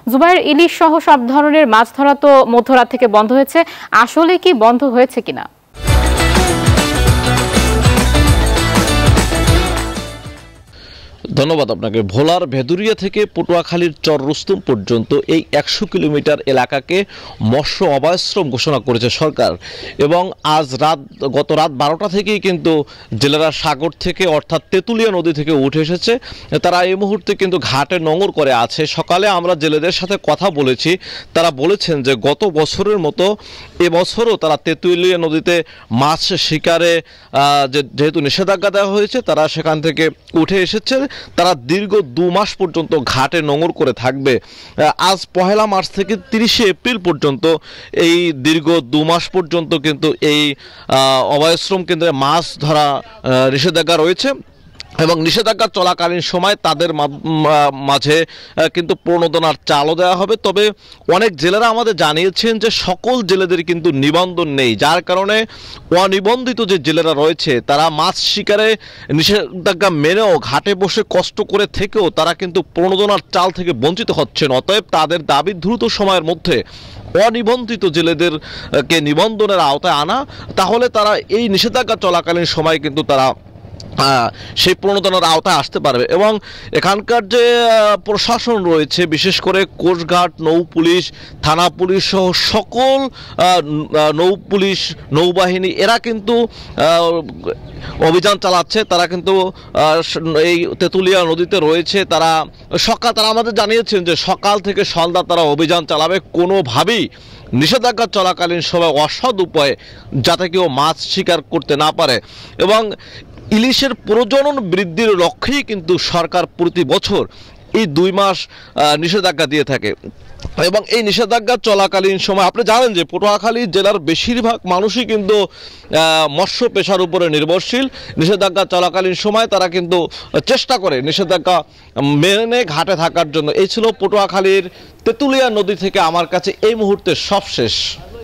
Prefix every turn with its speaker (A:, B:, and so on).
A: জুবাইর, ইলিশ সহ সব ধরনের মাছ ধরা তো মধ্যরাত থেকে বন্ধ হয়েছে, আসলে কি বন্ধ হয়েছে কিনা?
B: ধন্যবাদ আপনাকে। ভোলার ভেদুরিয়া থেকে পটুয়াখালীর চর রুস্তুম পর্যন্ত এই 100 কিলোমিটার এলাকাকে মৎস্য অভয়াশ্রম ঘোষণা করেছে সরকার এবং গত রাত 12টা থেকেই কিন্তু জেলেরা সাগর থেকে অর্থাৎ তেঁতুলিয়া নদী থেকে উঠে এসেছে। তারা এই মুহূর্তে কিন্তু ঘাটে নোঙর করে আছে। সকালে আমরা জেলেদের সাথে কথা বলেছি, তারা বলেছেন যে গত বছরের মতো এবছরও তারা তেঁতুলিয়া নদীতে মাছ শিকারে যেহেতু নিষেধাজ্ঞা দেওয়া হয়েছে, তারা সেখান থেকে উঠে এসেছে। তারা দীর্ঘ 2 মাস পর্যন্ত ঘাটে নোঙর করে থাকবে। আজ 1 মার্চ থেকে 30 এপ্রিল পর্যন্ত এই দীর্ঘ 2 মাস পর্যন্ত কিন্তু এই অভয়াশ্রম কেন্দ্রে মাছ ধরা নিষেধাজ্ঞা রয়েছে এবং নিষেধাজ্ঞা চলাকালীন সময় তাদের মাঝে কিন্তু প্রণোদনার চালও দেওয়া হবে। তবে অনেক জেলেরা আমাদের জানিয়েছেন যে সকল জেলেদের কিন্তু নিবন্ধন নেই, যার কারণে অনিবন্ধিত যে জেলেরা রয়েছে তারা মাছ শিকারে নিষেধাজ্ঞা মেনেও ঘাটে বসে কষ্ট করে থেকেও তারা কিন্তু প্রণোদনার চাল থেকে বঞ্চিত হচ্ছেন। অতএব তাদের দাবি দ্রুত সময়ের মধ্যে অনিবন্ধিত জেলেদেরকে নিবন্ধনের আওতায় আনা, তাহলে তারা এই নিষেধাজ্ঞা চলাকালীন সময় কিন্তু তারা সেই প্রণোদনার আওতায় আসতে পারবে। এবং এখানকার যে প্রশাসন রয়েছে, বিশেষ করে কোস্টগার্ড, নৌ পুলিশ, থানা পুলিশ সহ সকল নৌ পুলিশ, নৌবাহিনী এরা কিন্তু অভিযান চালাচ্ছে। তারা কিন্তু এই তেঁতুলিয়া নদীতে রয়েছে। তারা আমাদের জানিয়েছেন যে সকাল থেকে সন্ধ্যা তারা অভিযান চালাবে, কোনোভাবেই নিষেধাজ্ঞা চলাকালীন সময় অসৎ উপায়ে যাতে কেউ মাছ শিকার করতে না পারে। এবং ইলিশের প্রজনন বৃদ্ধির লক্ষ্যেই কিন্তু সরকার প্রতি বছর এই 2 মাস নিষেধাজ্ঞা দিয়ে থাকে এবং এই নিষেধাজ্ঞা চলাকালীন সময় আপনি জানেন যে পটুয়াখালী জেলার বেশিরভাগ মানুষই কিন্তু মৎস্য পেশার উপরে নির্ভরশীল। নিষেধাজ্ঞা চলাকালীন সময় তারা কিন্তু চেষ্টা করে নিষেধাজ্ঞা মেনে ঘাটে থাকার জন্য। এই ছিল পটুয়াখালীর তেঁতুলিয়া নদী থেকে আমার কাছে এই মুহূর্তে সবশেষ।